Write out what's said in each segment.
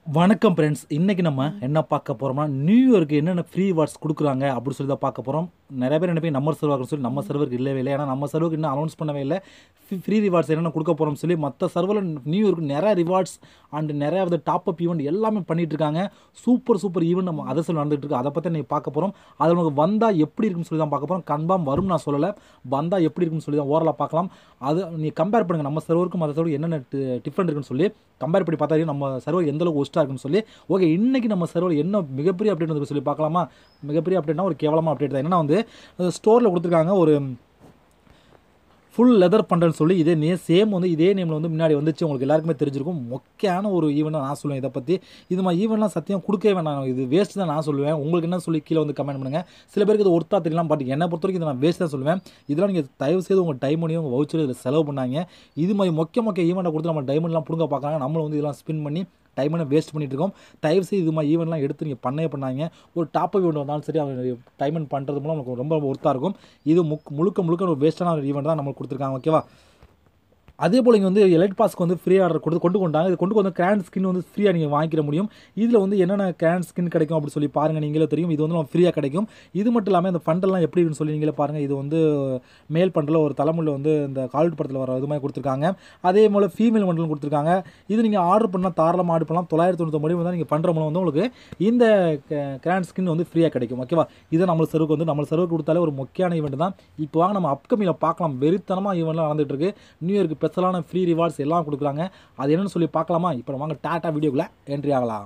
வணக்கம் ஃப்ரெண்ட்ஸ். இன்றைக்கி நம்ம என்ன பார்க்க போகிறோம்னா, நியூ இயருக்கு என்னென்ன ஃப்ரீ ரிவார்ட்ஸ் கொடுக்குறாங்க அப்படின்னு சொல்லி தான் பார்க்க போகிறோம். நிறைய பேர் நினைப்பீங்க நம்ம சர்வர்னு சொல்லி. நம்ம சர்வருக்கு இல்லவே இல்லை. ஏன்னா நம்ம சர்வருக்கு இன்னும் அனௌன்ஸ் பண்ணவே இல்லை. ஃப்ரீ ரிவார்ட்ஸ் என்னென்ன கொடுக்க போகிறோம்னு சொல்லி மற்ற சர்வரில் நியூ இயருக்கு நிறைய ரிவார்ட்ஸ் அண்ட் நிறையா வந்து டாப் அப் ஈவெண்ட் எல்லாமே பண்ணிகிட்டு இருக்காங்க. சூப்பர் ஈவெண்ட் நம்ம அதை சொல்லி நடந்துகிட்டு இருக்கு. அதை பற்றி நீங்கள் பார்க்க போகிறோம். அது நமக்கு வந்தால் எப்படி இருக்குன்னு சொல்லி தான் பார்க்க போகிறோம். கன்ஃபார்ம் வரும் நான் சொல்லலை, வந்தால் எப்படி இருக்குன்னு சொல்லி தான் ஓரலாக பார்க்கலாம். அது நீங்கள் கம்பேர் பண்ணுங்கள், நம்ம சர்வருக்கும் மற்ற சர்வருக்கு என்னென்ன டிஃப்ரெண்ட் இருக்குன்னு சொல்லி கம்பேர் பண்ணி பார்த்தா நம்ம சர்வர் எந்த அளவுக்கு ஒஸ்ட்டாக இருக்குன்னு சொல்லி. ஓகே, இன்றைக்கி நம்ம சர்வர் என்ன மிகப்பெரிய அப்டேட் வந்து சொல்லி பார்க்கலாமா? மிகப்பெரிய அப்டேட்னா ஒரு கேவலமாக அப்டேட் தான். என்னன்னா வந்து ஸ்டோரில் கொடுத்துருக்காங்க ஒரு ஃபுல் லெதர் பண்ணுறேன்னு சொல்லி. சேம் வந்து இதே நேமில் வந்து முன்னாடி வந்துச்சு. உங்களுக்கு எல்லாருக்குமே தெரிஞ்சிருக்கும். மொக்கையான ஒரு ஈவெண்ட் நான் சொல்லுவேன் இதை பற்றி. இது மாதிரி ஈவெண்ட்லாம் சத்தியம் கொடுக்கவே வேண்டாம். இது வேஸ்ட் தான் நான் சொல்லுவேன். உங்களுக்கு என்ன சொல்லி கீழே வந்து கமெண்ட் பண்ணுங்கள். சில பேருக்கு இது ஒர்த்தா தெரியலாம், பட் என்னை பொறுத்த வரைக்கும் இதை நான் வேஸ்ட் தான் சொல்லுவேன். இதெல்லாம் நீங்கள் தயவு செய்து உங்கள் டைமண்டையும் உங்கள் வவுச்சர் இதில் செலவு பண்ணாங்க. இது மாதிரி மொக்க ஈவெண்ட்டை கொடுத்து நம்ம டைமண்ட்லாம் பிடுங்க பார்க்குறாங்க. நம்மளும் வந்து இதெல்லாம் ஸ்பின் பண்ணி டைமண்டை வேஸ்ட் பண்ணிட்டு இருக்கோம். தயவு செய்து இது மாதிரி ஈவெண்ட்லாம் எடுத்து நீங்கள் பண்ணாங்க. ஒரு டாப் ஈவெண்ட் வந்தாலும் சரி, அவங்க டைமண்ட் பண்ணுறது மூலம் நமக்கு ரொம்ப ஒர்த்தாக இருக்கும். இது முழுக்க ஒரு வேஸ்ட்டான ஒரு ஈவெண்ட் தான் நம்மளுக்கு கொடுத்துருக்காங்க. ஓகேவா? அதே போல் இங்கே வந்து எலைட் பாஸ்க்கு வந்து ஃப்ரீ ஆர்டர் கொண்டு வந்தாங்க. இது கொண்டு வந்து கிராண்ட் ஸ்கின் வந்து ஃப்ரீயாக நீங்கள் வாங்கிக்கிற முடியும். இதில் வந்து என்னென்ன கிராண்ட் ஸ்கின் கிடைக்கும் அப்படின்னு சொல்லி பாருங்கள், நீங்களே தெரியும். இது வந்து நம்ம ஃப்ரீயாக கிடைக்கும். இது மட்டும் இல்லாமல் இந்த ஃபண்டெல்லாம் எப்படி இருக்குன்னு சொல்லி நீங்களே பாருங்கள். இது வந்து மேல் பண்டில் ஒரு தலைமுறையில் வந்து இந்த கால்ட் படத்தில் வர இது மாதிரி கொடுத்துருக்காங்க. அதே போல் ஃபீமேல் மண்டலும் கொடுத்துருக்காங்க. இது நீங்கள் ஆர்டர் பண்ணால் தாராளமாக ஆர்டர் பண்ணலாம். 999 தான் நீங்கள் பண்ணுற மூலம் வந்து உங்களுக்கு இந்த கிராண்ட் ஸ்கின் வந்து ஃப்ரீயாக கிடைக்கும். ஓகேவா? இதை நம்ம சர்வருக்கு கொடுத்தாலே ஒரு முக்கியமான ஈவெண்ட் தான். இப்போ வாங்க நம்ம அப்கமிங்கில் பார்க்கலாம். வெறித்தனமாக ஈவெண்ட்லாம் நடந்துகிட்டு இருக்கு. நியூ இயருக்கு ஸ்பெஷலான ஃப்ரீ ரிவார்ட்ஸ் எல்லாம் கொடுக்குறாங்க. அது என்னன்னு சொல்லி பார்க்கலாமா? இப்போ வாங்க டாட்டா வீடியோக்குள்ளே என்ட்ரி ஆகலாம்.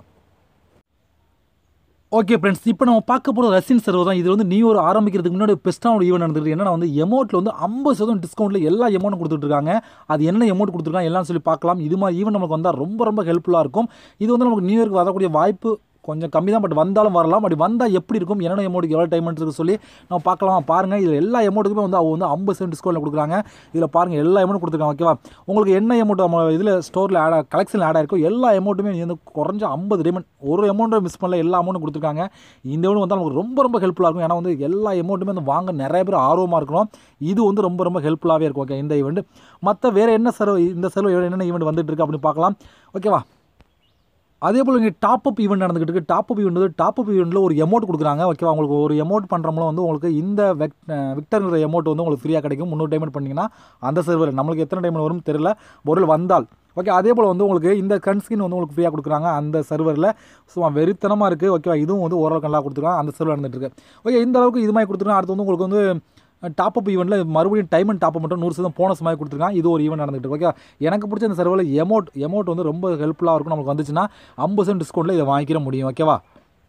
ஓகே ஃப்ரெண்ட்ஸ், இப்போ நம்ம பார்க்க போகிற ரஷ்யன் சர்வர் தான். இது வந்து நியூ இயர் ஆரம்பிக்கிறதுக்கு முன்னாடி பெஸ்ட்டான ஒரு ஈவெண்ட் நடந்துருக்கு. என்னன்னா வந்து எமோட்டில் வந்து 50% டிஸ்கவுண்ட்டில் எல்லா எமௌண்ட்டும் கொடுத்துட்ருக்காங்க. அது என்ன எமௌண்ட் கொடுத்துருக்காங்க எல்லாம் சொல்லி பார்க்கலாம். இது மாதிரி ஈவெண்ட் நமக்கு வந்தால் ரொம்ப ஹெல்ப்ஃபுல்லாக இருக்கும். இது வந்து நமக்கு நியூ இயருக்கு வரக்கூடிய வாய்ப்பு கொஞ்சம் கம்மி தான், பட் வந்தாலும் வரலாம். அப்படி வந்தால் எப்படி இருக்கும், என்னென்ன எமௌண்ட்டுக்கு எவ்வளோ டைமண்ட் இருக்குது சொல்லி நம்ம பார்க்கலாம். பாருங்கள், இதில் எல்லா எமௌண்ட்டுக்குமே வந்து அவங்க வந்து 50% டிஸ்கவுண்ட்டில் கொடுக்குறாங்க. இதில் பாருங்கள், எல்லா எமௌண்ட்டும் கொடுத்துருக்காங்க. ஓகேவா? உங்களுக்கு என்ன எமௌண்ட் நம்ம இதில் ஸ்டோரில் கலெக்ஷனில் ஆட் ஆயிருக்கோ எல்லா எமௌண்ட்டுமே வந்து குறைஞ்ச 50 டைமண்ட், ஒரு எமௌண்ட்டை மிஸ் பண்ணல, எல்லா அமௌண்ட்டும் கொடுத்துருக்காங்க. இந்த எமௌண்ட் வந்தால் நமக்கு ரொம்ப ஹெல்ப்ஃபுல்லாக இருக்கும். ஏன்னா வந்து எல்லா எமௌண்ட்டுமே வந்து வாங்க நிறைய பேர் ஆர்வமாக இருக்கணும். இது வந்து ரொம்ப ஹெல்ப்ஃபுல்லாகவே இருக்கும். ஓகே, இந்த ஈவெண்ட் மற்ற வேறு என்ன சர்வர், இந்த சர்வர் என்னென்ன ஈவெண்ட் வந்துட்டு இருக்குது அப்படின்னு பார்க்கலாம். ஓகேவா? அதே போல் இங்கே டாப் அப் ஈவெண்ட் நடந்துகிட்டு இருக்குது. டாப் அப் ஈவெண்ட்டில் ஒரு எமௌண்ட் கொடுக்குறாங்க. ஓகேவா? உங்களுக்கு ஒரு எமௌண்ட் பண்ணுறோம்ல வந்து உங்களுக்கு இந்த விக்டர்ங்கிற எமௌண்ட் வந்து உங்களுக்கு ஃப்ரீயாக கிடைக்கும். 300 டைமண்ட் பண்ணிங்கன்னா அந்த சர்வர் நம்மளுக்கு எத்தனை டைமண்ட் வரும் தெரியல, பொருள் வந்தால். ஓகே, அதே போல் வந்து உங்களுக்கு இந்த கன்ஸ்கின் வந்து உங்களுக்கு ஃப்ரீயாக கொடுக்குறாங்க அந்த சர்வரில். ஸோ வெறித்தனமாக இருக்குது. ஓகேவா? இதுவும் வந்து ஓரளவுக்கு நல்லா கொடுத்துருக்காங்க. அந்த சர்வர் நடந்துட்டு இருக்கு. ஓகே, இந்த அளவுக்கு இது மாதிரி கொடுத்துருக்காங்க. அடுத்து வந்து உங்களுக்கு வந்து டாப் அப் ஈவெண்ட்டில் மறுபடியும் டைமண்ட் டாப் மட்டும் 100% போனஸ் மாதிரி கொடுத்துருக்காங்க. இது ஒரு ஈவெண்ட் நடந்துட்டு இருக்கு. ஓகே, எனக்கு பிடிச்ச இந்த சர்வரில் எமௌண்ட் வந்து ரொம்ப ஹெல்ப்ஃபுல்லாக இருக்கும். நமக்கு வந்துச்சுன்னா 50% டிஸ்கவுண்ட்டில் இதை வாங்கிக்கிற முடியும். ஓகேவா?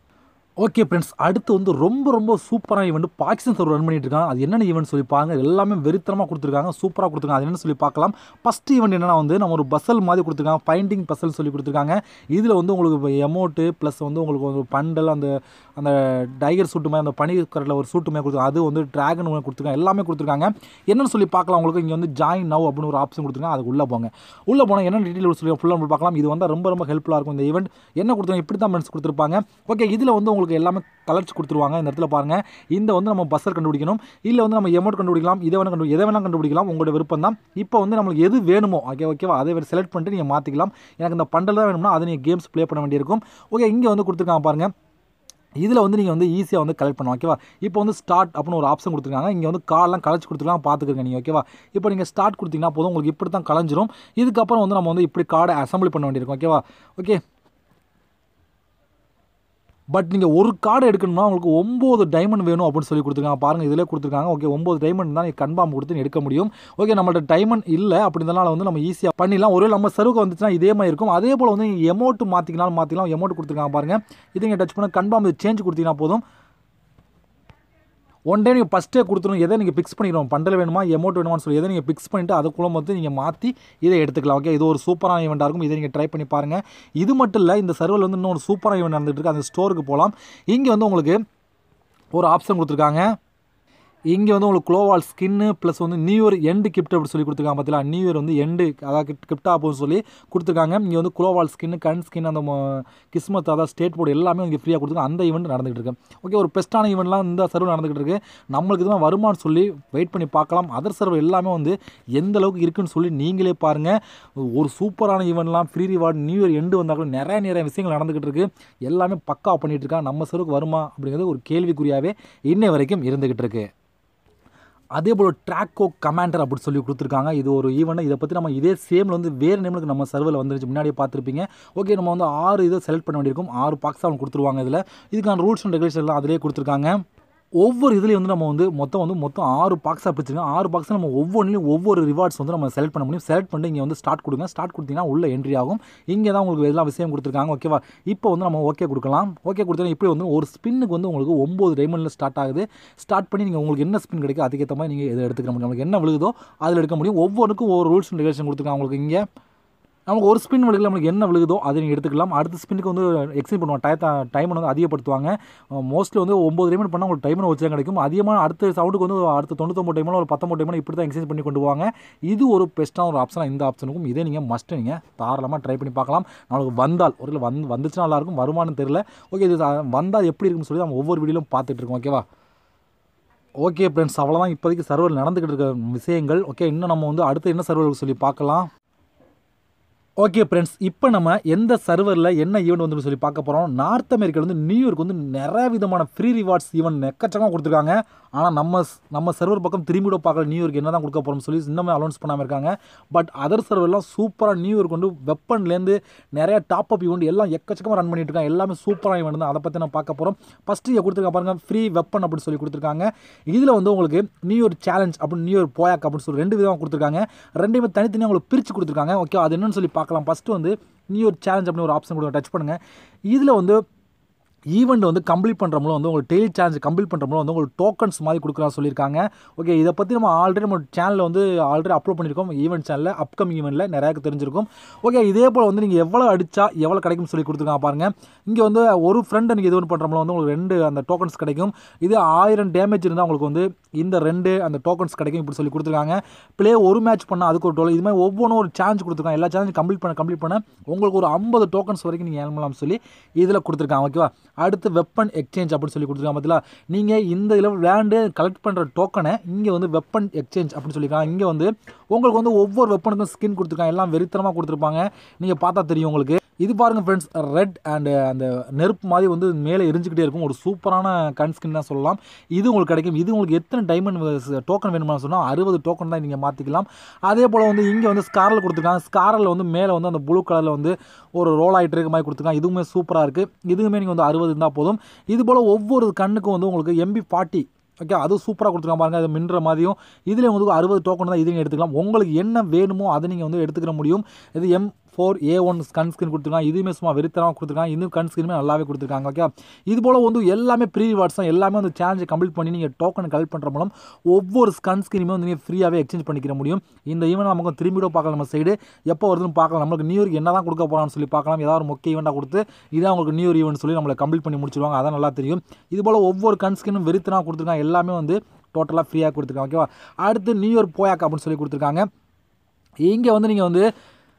ஓகே ஃப்ரெண்ட்ஸ், அடுத்து வந்து ரொம்ப சூப்பரான ஈவெண்ட் பாகிஸ்தான் சர்வர் ரன் பண்ணிட்டு இருக்காங்க. அது என்னென்ன ஈவெண்ட் சொல்லி பாருங்க. எல்லாமே வெறித்தனமாக கொடுத்துருக்காங்க, சூப்பராக கொடுத்துருக்காங்க. அது என்னென்னு சொல்லி பார்க்கலாம். ஃபஸ்ட் ஈவெண்ட் என்னன்னா வந்து நம்ம ஒரு பசல் மாதிரி கொடுத்துருக்காங்க. ஃபைண்டிங் பசல் சொல்லி கொடுத்துருக்காங்க. இதில் வந்து உங்களுக்கு எமௌண்ட்டு ப்ளஸ் வந்து உங்களுக்கு ஒரு பண்டல், அந்த டைகர் சூட்டு மாதிரி, அந்த பனிக்கரில் ஒரு சூட்டு மாதிரி கொடுத்துருக்காங்க. அது வந்து ட்ராகன் கொடுத்துருக்காங்க. எல்லாமே கொடுத்துருக்காங்க. என்னென்னு சொல்லி பார்க்கலாம். உங்களுக்கு இங்கே வந்து ஜாயின் நவ் அப்படின்னு ஒரு ஆப்ஷன் கொடுத்துருக்காங்க. அதுக்கு உள்ளே போனால் என்ன டீட்டெயில் சொல்லி ஃபுல்லாக பார்க்கலாம். இது வந்து ரொம்ப ஹெல்ப்ஃபுல்லாக இருக்கும். இந்த ஈவெண்ட் என்ன கொடுத்துருக்காங்க, இப்படி தான் மென்ஸ் கொடுத்துருப்பாங்க. ஓகே, இதில் வந்து உங்களுக்கு எல்லாமே கலர்ஸ் கொடுத்துருவாங்க. இந்த இடத்துல பாருங்கள். இந்த வந்து நம்ம பஸ்ஸர் கண்டுபிடிக்கணும், இல்லை வந்து நம்ம எமௌண்ட் கண்டுபிடிக்கலாம், எதை வேணால் கண்டுபிடிக்கலாம். உங்களோட விருப்பம் தான். இப்போ வந்து நம்மளுக்கு எது வேணுமோ ஓகேவா அதை செலக்ட் பண்ணிட்டு நீங்கள் மாற்றிக்கலாம். எனக்கு இந்த பண்டல் தான் வேணும்னா அதை நீங்கள் கேம்ஸ் ப்ளே பண்ண வேண்டியிருக்கும். ஓகே, இங்கே வந்து கொடுத்துருக்காங்க பாருங்கள். இதில் வந்து நீங்கள் வந்து ஈஸியாக வந்து கலெக்ட் பண்ணலாம். ஓகேவா? இப்போ வந்து ஸ்டார்ட் அப்படின்னு ஒரு ஆப்ஷன் கொடுத்துருக்காங்க. இங்கே வந்து கார்டெலாம் கலச்சு கொடுத்துருக்காங்க, பார்த்துக்கங்க நீங்கள். ஓகேவா? இப்போ நீங்கள் ஸ்டார்ட் கொடுத்தீங்கன்னா போதும், உங்களுக்கு இப்படி தான் கலைஞ்சிரும். இதுக்கப்புறம் வந்து நம்ம வந்து இப்படி கார்டை அசம்பிள் பண்ண வேண்டியிருக்கும். ஓகேவா? ஓகே, பட் நீங்கள் ஒரு கார்டு எடுக்கணும்னா உங்களுக்கு 9 டைமண்ட் வேணும் அப்படின்னு சொல்லி கொடுத்துருக்காங்க. பாருங்கள், இதிலே கொடுத்துருக்காங்க. ஓகே, 9 டைமண்ட் தான் நீங்கள் கன்ஃபார்ம் கொடுத்து எடுக்க முடியும். ஓகே, நம்மள்ட்ட டைமண்ட் இல்லை அப்படின்றனால வந்து நம்ம ஈஸியாக பண்ணிடலாம். ஒரே நம்ம சர்வுக்கு வந்துச்சுன்னா இதே மாதிரி இருக்கும். அதே போல் வந்து நீங்கள் எமௌண்ட் மாற்றிக்கலாம். எமௌண்ட் கொடுத்துருக்காங்க பாருங்கள். இதை நீங்கள் டச் பண்ண கன்ஃபார்ம் சேஞ்ச் கொடுத்தீங்கன்னா போதும். ஒன் டே நீங்கள் ஃபஸ்ட்டே கொடுத்துரும். எதை நீங்கள் ஃபிக்ஸ் பண்ணிடுவோம், பண்டல் வேணுமா எமௌண்ட் வேணுமான்னு சொல்லி எதை நீங்கள் ஃபிக்ஸ் பண்ணிவிட்டு அதுக்குள்ளே வந்து நீங்கள் மாற்றி இதை எடுத்துக்கலாம். ஓகே, இது ஒரு சூப்பரான ஈவெண்ட்டாக இருக்கும். இதை நீங்கள் ட்ரை பண்ணி பாருங்கள். இது மட்டும் இல்லை, இந்த சர்வரில் வந்து இன்னொரு சூப்பரான ஈவெண்ட் நடந்துகிட்டு இருக்குது. அந்த ஸ்டோருக்கு போகலாம். இங்கே வந்து உங்களுக்கு ஒரு ஆப்ஷன் கொடுத்துருக்காங்க. இங்கே வந்து உங்களுக்கு க்ளோவால் ஸ்கின்னு ப்ளஸ் வந்து நியூ இயர் எண்டு கிஃப்ட் அப்படி சொல்லி கொடுத்துருக்காங்க. பார்த்தீங்களா, நியூ இயர் வந்து எண்டு அதாவது கிஃப்டாக போகும்னு சொல்லி கொடுத்துருக்காங்க. இங்கே வந்து க்ளோவால் ஸ்கின்னு, கன் ஸ்கின், அந்த கிஸ்மத் அதாவது ஸ்டேட் போர்டு எல்லாமே இங்கே ஃப்ரீயாக கொடுத்துருக்காங்க. அந்த ஈவெண்ட் நடந்துகிட்டு இருக்கு. ஓகே, ஒரு பெஸ்ட்டான ஈவெண்ட்லாம் இந்த சர்வர் நடந்துகிட்டு இருக்கு. நம்மளுக்கு இதுதான் வருமானு சொல்லி வெயிட் பண்ணி பார்க்கலாம். அதர் சர்வர் எல்லாமே வந்து எந்த அளவுக்கு இருக்குன்னு சொல்லி நீங்களே பாருங்கள். ஒரு சூப்பரான ஈவெண்ட்லாம் free reward new year end வந்தாலும் நிறைய விஷயங்கள் நடந்துகிட்டு இருக்கு. எல்லாமே பக்கா பண்ணிட்டு இருக்காங்க. நம்ம சர்வருக்கு வருமா அப்படிங்கிறது ஒரு கேள்விக்குறியாகவே இன்னை வரைக்கும் இருந்துகிட்டு இருக்கு. அதே போல் ட்ராக்கோ கமாண்டர் அப்படி சொல்லி கொடுத்துருக்காங்க. இது ஒரு ஈவெண்ட். இதை பற்றி நம்ம இதே சேமில் வந்து வேறு நேமுக்கு நம்ம சர்வரில் வந்துருச்சு, முன்னாடியே பார்த்துருப்பீங்க. ஓகே, நம்ம வந்து 6 இதை செலக்ட் பண்ண வேண்டியிருக்கும். 6 பாக்ஸ் அவங்க கொடுத்துருவாங்க. இதில் இதுக்கான ரூல்ஸ் அண்ட் ரெகுலேஷன் எல்லாம் அதிலே கொடுத்துருக்காங்க. ஒவ்வொரு இதுலேயும் வந்து நம்ம வந்து மொத்தம் 6 பாக்ஸாக பிடிச்சிருக்கோம். 6 பாக்ஸில் நம்ம ஒவ்வொன்றிலையும் ஒவ்வொரு ரிவார்ட்ஸ் வந்து நம்ம செலக்ட் பண்ண முடியும். செலக்ட் பண்ணி இங்கே வந்து ஸ்டார்ட் கொடுங்க. ஸ்டார்ட் கொடுத்தீங்கன்னா உள்ள என்ட்ரி ஆகும். இங்கே தான் உங்களுக்கு எல்லா விஷயம் கொடுத்துருக்காங்க. ஓகேவா, இப்போ வந்து நம்ம ஓகே கொடுக்கலாம். ஓகே கொடுத்தா இப்படி வந்து ஒரு ஸ்பின்னுக்கு வந்து உங்களுக்கு 9 டைமண்டில் ஸ்டார்ட் ஆகுது. ஸ்டார்ட் பண்ணி நீங்கள் உங்களுக்கு என்ன ஸ்பின் கிடைக்கும் அதுக்கேற்ற மாதிரி நீங்கள் எதை எடுத்துக்க முடியும். உங்களுக்கு என்ன விழுகுதோ அதில் எடுக்க முடியும். ஒவ்வொன்றுக்கும் ஒவ்வொரு ரூல்ஸ் அண்ட் ரெகுலேஷன் கொடுத்துருக்காங்க. உங்களுக்கு இங்கே நமக்கு ஒரு ஸ்பின் விழுகல, நம்மளுக்கு என்ன விழுகுதோ அதை நீங்கள் எடுத்துக்கலாம். அடுத்த ஸ்பின்னுக்கு வந்து எக்ஸ்டெண்ட் பண்ணுவாங்க. டைமை வந்து அதிகப்படுத்துவாங்க. மோஸ்ட்லி வந்து 9 டைமண்ட் பண்ணால் உங்களுக்கு டைமண்ட் வச்சு தான் கிடைக்கும். அதிகமாக அடுத்த சவுண்டுக்கு வந்து அடுத்த 99 டைமில் ஒரு 19 டைமண்ட் இப்படி தான் எக்ஸ்சேஞ்ச் பண்ணி கொண்டு போவாங்க. இது ஒரு பெஸ்ட்டான ஒரு ஆப்ஷனாக இந்த ஆப்ஷனுக்கும் இதே நீங்கள் மஸ்ட்டு நீங்கள் தாராளமாக ட்ரை பண்ணி பார்க்கலாம். நம்மளுக்கு வந்தால் ஒரு வந்துச்சுன்னா நல்லாயிருக்கும். வருமானம் தெரியல. ஓகே, இது வந்தால் எப்படி இருக்குன்னு சொல்லி நம்ம ஒவ்வொரு வீடியோலும் பார்த்துட்டு இருக்கோம். ஓகேவா, ஓகே ஃப்ரெண்ட்ஸ், அவ்வளோதான் இப்போதைக்கு சர்வர் நடந்துக்கிட்டு இருக்க விஷயங்கள். ஓகே, இன்னும் நம்ம வந்து அடுத்து என்ன சர்வருக்கு சொல்லி பார்க்கலாம். ஓகே ஃப்ரெண்ட்ஸ், இப்போ நம்ம எந்த சர்வரில் என்ன ஈவெண்ட் வந்து சொல்லி பார்க்க போகிறோம். நார்த் அமெரிக்காவில் வந்து நியூ இயர்க்கு வந்து நிறைய விதமான ஃப்ரீ ரிவார்ட்ஸ் ஈவெண்ட் எக்கச்சக்கமாக கொடுத்துருக்காங்க. ஆனால் நம்ம சர்வர் பக்கம் திரும்பி கூட பார்க்கல நியூ இயர்க்கு என்ன தான் கொடுக்க போகிறோம்னு சொல்லி இன்னுமே அனௌன்ஸ் பண்ணாமல் இருக்காங்க. பட் அதர் சர்வர்லாம் சூப்பராக நியூ இயர்க்கு வந்து வெப்பன்லேருந்து நிறைய டாப் அப் ஈவெண்ட் எல்லாம் எக்கச்சக்கமாக ரன் பண்ணிட்டு இருக்காங்க. எல்லாமே சூப்பராக ஈவெண்ட் தான். அதை பற்றி நான் பார்க்க போகிறோம். ஃபஸ்ட்டு இங்கே கொடுத்துருக்காங்க பாருங்கள், ஃப்ரீ வெப்பன் அப்படின்னு சொல்லி கொடுத்துருக்காங்க. இதில் வந்து உங்களுக்கு நியூ இயர் சேலஞ்ச் அப்படின்னு நியூ இயர் போயாக் அப்படின்னு சொல்லி 2 விதமாக கொடுத்துருக்காங்க. ரெண்டுமே தனித்தனியாக உங்களுக்கு பிரித்து கொடுத்துருக்காங்க. ஓகே, அது என்னன்னு சொல்லி பார்க்கலாம். ஃபஸ்ட்டு வந்து நியூ இயர் சேலஞ்ச் அப்படின்னு ஒரு ஆப்ஷன் கொடுங்க, டச் பண்ணுங்கள். இதில் வந்து ஈவெண்ட் வந்து கம்ப்ளீட் பண்ணுறவங்களும் வந்து உங்களுக்கு டெய்லி சேலஞ்ச் கம்ப்ளீட் பண்ணுறவங்களும் வந்து உங்களுக்கு டோக்கன்ஸ் மாதிரி கொடுக்குறான்னு சொல்லியிருக்காங்க. ஓகே, இதை பற்றி நம்ம நம்ம சேனலில் வந்து அப்லோட் பண்ணியிருக்கோம். ஈவெண்ட் சேனலில் அப்கமிங் ஈவெண்ட்டில் நிறையாக்கு தெரிஞ்சிருக்கும். ஓகே, இதே போல் வந்து நீங்கள் எவ்வளோ அடித்தா எவ்வளோ கிடைக்கும்னு சொல்லி கொடுத்துருக்காங்க பாருங்கள். இங்கே வந்து ஒரு ஃப்ரெண்டை நீங்கள் இது ஒன்று பண்ணுறவங்களும் வந்து உங்களுக்கு 2 அந்த டோக்கன்ஸ் கிடைக்கும். இது 1000 டேமேஜ் இருந்தால் உங்களுக்கு வந்து இந்த 2 அந்த டோக்கன்ஸ் கிடைக்கும் இப்படி சொல்லி கொடுத்துருக்காங்க. ப்ளே ஒரு மேட்ச் பண்ணால் அதுக்கு ஒரு இது மாதிரி ஒவ்வொன்றும் ஒரு சேலஞ்ச் கொடுத்துருக்காங்க. எல்லா சேலஞ்சும் கம்ப்ளீட் பண்ண உங்களுக்கு ஒரு 50 டோக்கன்ஸ் வரைக்கும் நீங்கள் ஏறலாம் சொல்லி இதில் கொடுத்துருக்காங்க. ஓகேவா, அடுத்து வெப்பன் எக்ஸ்சேஞ்ச் அப்படின்னு சொல்லி கொடுத்துருக்காங்க. பார்த்தீங்களா, நீங்கள் இந்த இதில் விளையாண்டு கலெக்ட் பண்ணுற டோக்கனை இங்கே வந்து வெப்பன் எக்ஸ்சேஞ்ச் அப்படின்னு சொல்லியிருக்காங்க. இங்கே வந்து உங்களுக்கு வந்து ஒவ்வொரு வெப்பனுக்கும் ஸ்கின் கொடுத்துருக்காங்க. எல்லாம் வெறித்தனமாக கொடுத்துருப்பாங்க. நீங்கள் பார்த்தா தெரியும் உங்களுக்கு. இது பாருங்கள் ஃப்ரெண்ட்ஸ், ரெட் அண்ட் அந்த நெருப்பு மாதிரி வந்து மேலே எரிஞ்சுக்கிட்டே இருக்கும். ஒரு சூப்பரான கன் ஸ்கின் தான் சொல்லலாம். இது உங்களுக்கு கிடைக்கும். இது உங்களுக்கு எத்தனை டைமண்ட் டோக்கன் வேணுமா சொன்னால் 60 டோக்கன் தான் நீங்கள் மாற்றிக்கலாம். அதே போல் வந்து இங்கே வந்து ஸ்காரில் கொடுத்துருக்காங்க. ஸ்காரில் வந்து மேலே வந்து அந்த ப்ளூ கலரில் வந்து ஒரு ரோல் ஆகிட்டு இருக்க மாதிரி கொடுத்துருக்காங்க. இதுவுமே சூப்பராக இருக்குது. இதுவுமே நீங்கள் வந்து 60 இருந்தால் போதும். இது போல் ஒவ்வொரு கண்ணுக்கும் வந்து உங்களுக்கு MP40 ஓகே, அது சூப்பராக கொடுத்துருக்காங்க பாருங்கள். அது மின்ற மாதிரியும் இதில் உங்களுக்கு 60 டோக்கன் தான். இது நீங்கள் எடுத்துக்கலாம். உங்களுக்கு என்ன வேணுமோ அதை நீங்கள் வந்து எடுத்துக்கிற முடியும். இது M4A1 கன் ஸ்கின் கொடுத்துருக்காங்க. இதுவுமே சும்மா வெறித்தனமாக கொடுத்துருக்காங்க. இன்னும் கன் ஸ்கின்மே நல்லாவே கொடுத்துருக்காங்க. ஓகே, இது போல் வந்து எல்லாமே ப்ரீ ரிவார்ட்ஸ் தான். எல்லாமே வந்து சேலஞ்சை கம்ப்ளீட் பண்ணி நீங்கள் டோக்கன் கலெக்ட் பண்ணுற மூலம் ஒவ்வொரு கன் ஸ்கினுமே வந்து நீங்கள் ஃப்ரீயாகவே எக்ஸ்சேஞ்ச் பண்ணிக்கிற முடியும். இந்த ஈவெண்ட் நமக்கு திரும்பி கூட பார்க்கலாம். நம்ம சைடு எப்போ வருதுன்னு பார்க்கலாம். நம்மளுக்கு நியூ இயர்க்கு என்ன தான் கொடுக்க போகிறான்னு சொல்லி பார்க்கலாம். ஏதாவது ஒரு முக்கிய ஈவெண்ட்டாக கொடுத்து இதான் உங்களுக்கு நியூ இயர் ஈவெண்ட் சொல்லி நம்மளை கம்ப்ளீட் பண்ணி முடிச்சிருவாங்க. அதான் நல்லா தெரியும். இது போல் ஒவ்வொரு கன் ஸ்கினும் வெறித்தனமாக கொடுத்துருக்காங்க. எல்லாமே வந்து டோட்டலாக ஃப்ரீயாக கொடுத்துருக்காங்க. ஓகேவா, அடுத்து நியூ இயர் போயாக் அப்படின்னு சொல்லி கொடுத்துருக்காங்க. இங்கே வந்து நீங்கள் வந்து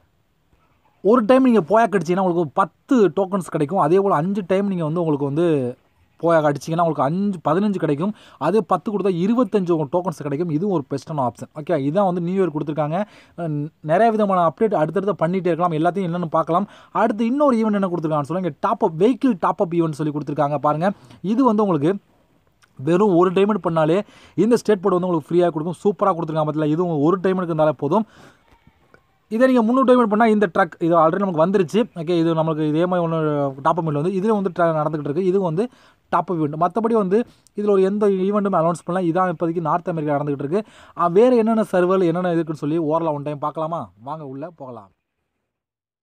ஒரு டைம் நீங்கள் போயாக் அடிச்சிங்கன்னா உங்களுக்கு 10 டோக்கன்ஸ் கிடைக்கும். அதே போல் 5 டைம் நீங்கள் வந்து உங்களுக்கு வந்து போயாக் அடிச்சிங்கன்னா உங்களுக்கு 15 கிடைக்கும். அதே 10 கொடுத்தா 25 டோக்கன்ஸ் கிடைக்கும். இதுவும் ஒரு பெஸ்ட்டான ஆப்ஷன். ஓகே, இதான் வந்து நியூ இயர் கொடுத்துருக்காங்க. நிறைய விதமான அப்டேட் அடுத்தடுத்து பண்ணிகிட்டே இருக்கலாம். எல்லாத்தையும் என்னென்னு பார்க்கலாம். அடுத்து இன்னொரு ஈவெண்ட் என்ன கொடுத்துருக்காங்கன்னு சொல்லுங்கள். இங்கே top up vehicle top up event சொல்லி கொடுத்துருக்காங்க பாருங்கள். இது வந்து உங்களுக்கு வெறும் ஒரு டைமண்ட் பண்ணாலே இந்த ஸ்டேட் போர்டு வந்து உங்களுக்கு ஃப்ரீயாக கொடுக்கும். சூப்பராக கொடுத்துருக்காங்க. பார்த்தீங்களா, இதுவும் ஒரு டைமண்ட்க்கு இருந்தாலே போதும். இதை நீங்கள் 300 டைமண்ட் பண்ணால் இந்த ட்ரக் இது ஆல்ரெடி நமக்கு வந்துருச்சு. ஓகே, இது நமக்கு இதே மாதிரி ஒன்று டாப் அப் வந்து இதில் வந்து நடந்துகிட்டு இருக்குது. இது வந்து டாப் அப் ஈவெண்ட். மற்றபடி வந்து இதில் ஒரு எந்த ஈவெண்ட்டுமே அனௌன்ஸ் பண்ணலாம். இதான் இப்போதைக்கு நார்த் அமெரிக்கா நடந்துகிட்டு இருக்குது. வேறு என்னென்ன சர்வர் என்னென்ன இருக்குன்னு சொல்லி ஓரளவு ஒன் டைம் பார்க்கலாமா? வாங்க உள்ளே போகலாம்.